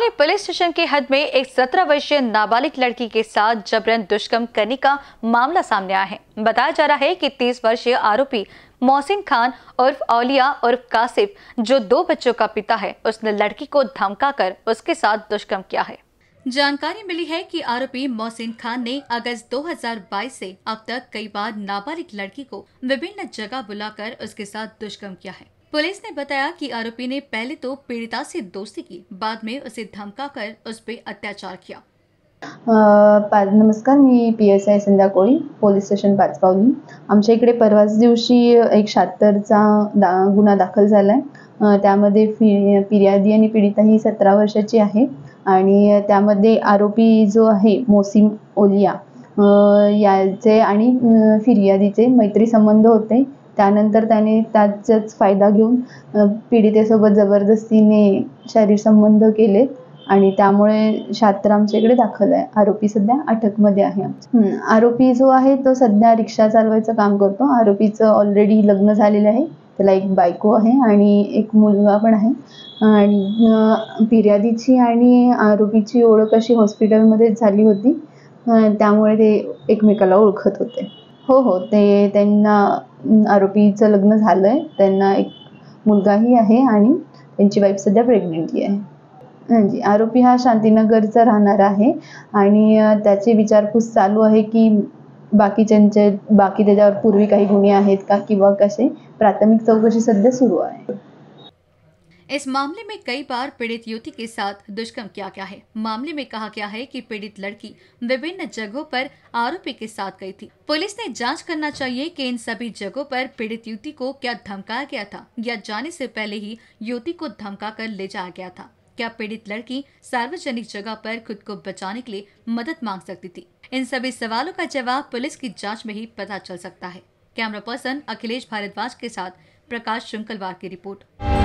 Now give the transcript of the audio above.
Police station के हद में एक 17 वर्षीय नाबालिग लड़की के साथ जबरन दुष्कर्म करने का मामला सामने आया है। बताया जा रहा है कि 30 वर्षीय आरोपी मोहसिन खान उर्फ औलिया उर्फ कासिफ, जो 2 बच्चों का पिता है, उसने लड़की को धमकाकर उसके साथ दुष्कर्म किया है। जानकारी मिली है कि आरोपी मोहसिन खान ने अगस्त 2022 से अब तक कई बार नाबालिग लड़की को विभिन्न जगह बुलाकर उसके साथ दुष्कर्म किया है। पुलिस ने बताया कि आरोपी ने पहले तो पीड़िता से दोस्ती की, बाद में उसे धमकाकर उस पर अत्याचार किया। नमस्कार, मी PSI संध्या कोळी, पोलीस स्टेशन पाचपावली। आमच्या इकडे परवाच दिवशी एक 76चा गुन्हा दाखल झालाय। त्यामध्ये फिर्यादी आणि पीडिता ही 17 वर्षाची आहे आणि त्यामध्ये आरोपी जो आहे मोहसिन ओलिया याचे आणि फिर्यादीचे मैत्री संबंध होते। त्यानंतर त्याने त्याचाच फायदा घेऊन पीडितेसोबत जबरदस्तीने शारीरिक संबंध केले आणि त्यामुळे 76 आमच्या इकडे दाखल आहे। आरोपी सध्या अटकमध्ये आहे। आरोपी जो आहे तो सध्या रिक्षा चालवायचं काम करतो। आरोपीचं ऑलरेडी लग्न झालेलं आहे, त्याला एक बायको आहे आणि एक मुलगा पण आहे आणि फिर्यादीची आणि आरोपीची ओळख अशी हॉस्पिटलमध्ये झाली होती, त्यामुळे ते एकमेकाला ओळखत होते। हो, ते त्यांना आरोपीचं लग्न झालंय, त्यांना एक मुलगाही आहे आणि त्यांची वाईफ सध्या प्रेग्नंटही आहे। जी, आरोपी हा शांतीनगरचा राहणारा आहे आणि त्याची विचारपूस चालू आहे की बाकी त्याच्यावर पूर्वी काही गुन्हे आहेत का किंवा कसे। प्राथमिक चौकशी सध्या सुरू आहे। इस मामले में कई बार पीड़ित युवती के साथ दुष्कर्म किया गया है। मामले में कहा गया है कि पीड़ित लड़की विभिन्न जगहों पर आरोपी के साथ गई थी। पुलिस ने जांच करना चाहिए कि इन सभी जगहों पर पीड़ित युवती को क्या धमकाया गया था या जाने से पहले ही युवती को धमका कर ले जाया गया था। क्या पीड़ित लड़की सार्वजनिक जगह पर खुद को बचाने के लिए मदद मांग सकती थी? इन सभी सवालों का जवाब पुलिस की जांच में ही पता चल सकता है। कैमरा पर्सन अखिलेश भारद्वाज के साथ प्रकाश शुंकलवार की रिपोर्ट।